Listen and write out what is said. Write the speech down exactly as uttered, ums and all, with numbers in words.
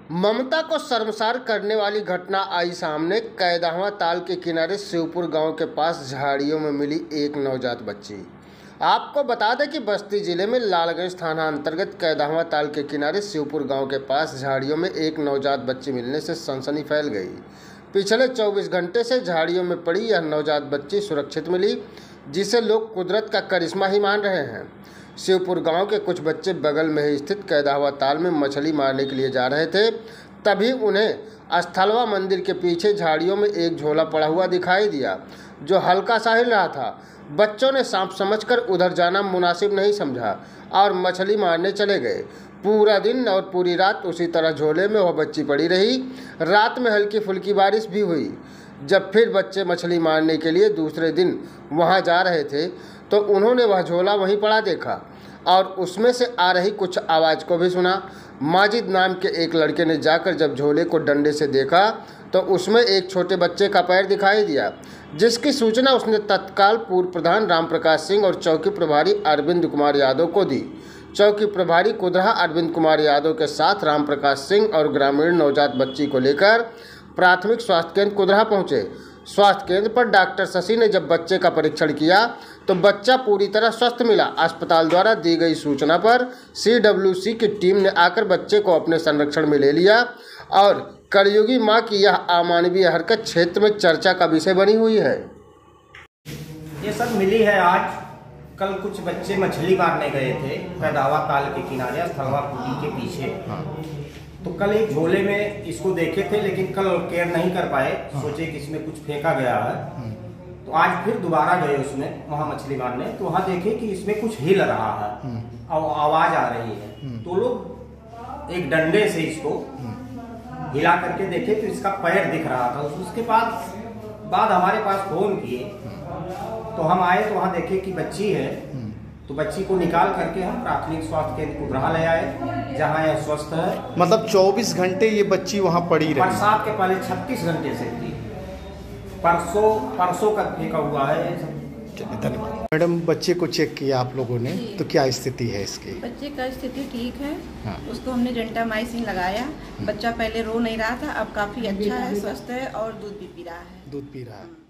ममता को शर्मसार करने वाली घटना आई सामने। कैदाहवा ताल के किनारे शिवपुर गांव के पास झाड़ियों में मिली एक नवजात बच्ची। आपको बता दें कि बस्ती जिले में लालगंज थाना अंतर्गत कैदाहवा ताल के किनारे शिवपुर गांव के पास झाड़ियों में एक नवजात बच्ची मिलने से सनसनी फैल गई। पिछले चौबीस घंटे से झाड़ियों में पड़ी यह नवजात बच्ची सुरक्षित मिली, जिसे लोग कुदरत का करिश्मा ही मान रहे हैं। शिवपुर गांव के कुछ बच्चे बगल में ही स्थित कैदाहवा ताल में मछली मारने के लिए जा रहे थे, तभी उन्हें स्थलवा मंदिर के पीछे झाड़ियों में एक झोला पड़ा हुआ दिखाई दिया, जो हल्का सा हिल रहा था। बच्चों ने सांप समझकर उधर जाना मुनासिब नहीं समझा और मछली मारने चले गए। पूरा दिन और पूरी रात उसी तरह झोले में वह बच्ची पड़ी रही। रात में हल्की फुल्की बारिश भी हुई। जब फिर बच्चे मछली मारने के लिए दूसरे दिन वहां जा रहे थे तो उन्होंने वह झोला वहीं पड़ा देखा और उसमें से आ रही कुछ आवाज़ को भी सुना। माजिद नाम के एक लड़के ने जाकर जब झोले को डंडे से देखा तो उसमें एक छोटे बच्चे का पैर दिखाई दिया, जिसकी सूचना उसने तत्काल पूर्व प्रधान राम प्रकाश सिंह और चौकी प्रभारी अरविंद कुमार यादव को दी। चौकी प्रभारी कुदरा अरविंद कुमार यादव के साथ राम प्रकाश सिंह और ग्रामीण नवजात बच्ची को लेकर प्राथमिक स्वास्थ्य केंद्र कुदरा पहुंचे। स्वास्थ्य केंद्र पर डॉक्टर शशि ने जब बच्चे का परीक्षण किया तो बच्चा पूरी तरह स्वस्थ मिला। अस्पताल द्वारा दी गई सूचना पर सी डब्ल्यू सी की टीम ने आकर बच्चे को अपने संरक्षण में ले लिया और कलयुगी मां की यह अमानवीय हरकत क्षेत्र में चर्चा का विषय बनी हुई है। ये सब मिली है आज। कल कुछ बच्चे मछली मारने गए थे कैदाहवा ताल के किनारे स्थलवा पुली के पीछे। तो कल एक झोले में इसको देखे थे, लेकिन कल केयर नहीं कर पाए, सोचे कि इसमें कुछ फेंका गया है। तो आज फिर दोबारा गए उसमें वहां मछली मारने, तो वहां देखे कि इसमें कुछ हिल रहा है और आवाज आ रही है। तो लोग एक डंडे से इसको हिला करके देखे तो इसका पैर दिख रहा था। उसके बाद बाद हमारे पास फोन किए तो हम आए तो वहां देखे कि बच्ची है। तो बच्ची को निकाल करके हम प्राथमिक स्वास्थ्य केंद्र कुदरा ले आए, जहां यह स्वस्थ है। मतलब चौबीस घंटे ये बच्ची वहां पड़ी रही? बरसात के पहले छत्तीस घंटे से थी। परसों परसों का फेंका हुआ है। धन्यवाद मैडम। बच्चे को चेक किया आप लोगों ने, तो क्या स्थिति है इसकी? बच्चे का स्थिति ठीक है। हाँ। उसको हमने जेंटामाइसिन लगाया। बच्चा पहले रो नहीं रहा था, अब काफी अच्छा है, स्वस्थ है और दूध भी पी रहा है। दूध पी रहा है।